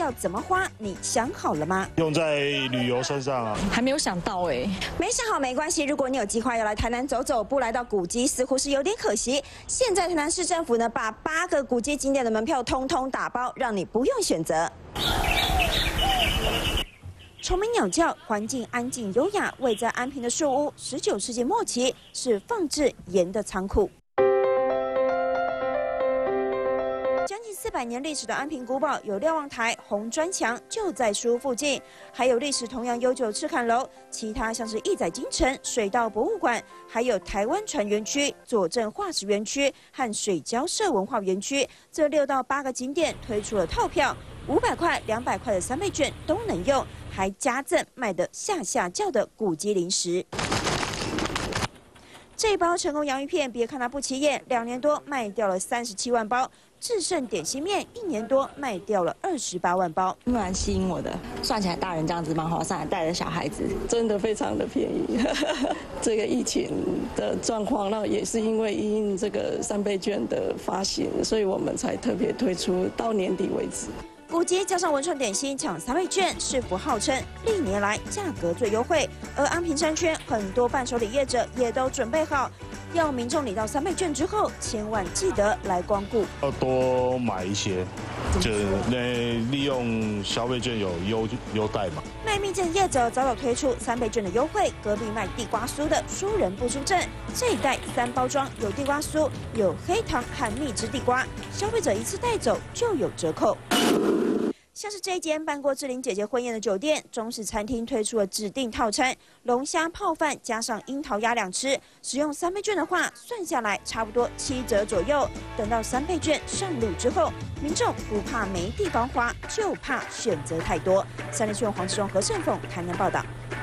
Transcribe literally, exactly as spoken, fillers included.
要怎么花？你想好了吗？ 用在旅游身上啊， 还没有想到哎、欸。 没想好没关系，如果你有计划要来台南走走，不来到古迹似乎是有点可惜。现在台南市政府呢，把八个古迹景点的门票通通打包，让你不用选择。虫鸣鸟叫，环境安静优雅。位在安平的树屋，十九世纪末期是放置盐的仓库。将近四百年历史的安平古堡有瞭望台、红砖墙，就在书屋附近，还有历史同样悠久的赤坎楼。其他像是义载金城、水稻博物馆，还有台湾船园区、左镇化石园区和水交社文化园区，这六到八个景点推出了套票，五百块、两百块的三倍券都能用，还加赠卖得下下叫的古迹零食。这一包成功洋芋片，别看它不起眼，两年多卖掉了三十七万包。至胜点心面一年多卖掉了二十八万包， 蛮吸引我的。算起来，大人这样子蛮划算，带着小孩子真的非常的便宜。这个疫情的状况，那也是因为因应这个三倍券的发行，所以我们才特别推出到年底为止。 古籍加上文创点心抢三倍券，市府号称历年来价格最优惠。而安平商圈很多伴手礼业者也都准备好，要民众领到三倍券之后，千万记得来光顾， 要多买一些，就是那利用消费券有优优待嘛。 卖蜜饯业者早早推出三倍券的优惠，隔壁卖地瓜酥的输人不输阵，这一袋三包装有地瓜酥，有黑糖和蜜汁地瓜，消费者一次带走就有折扣。像是这一间办过志玲姐姐婚宴的酒店，中式餐厅推出了指定套餐，龙虾泡饭加上樱桃鸭两吃，使用三倍券的话，算下来差不多七折左右。等到三倍券上路之后，民众不怕没地方花，就怕选择太多。三立新闻黄志忠、何胜凤台南报道。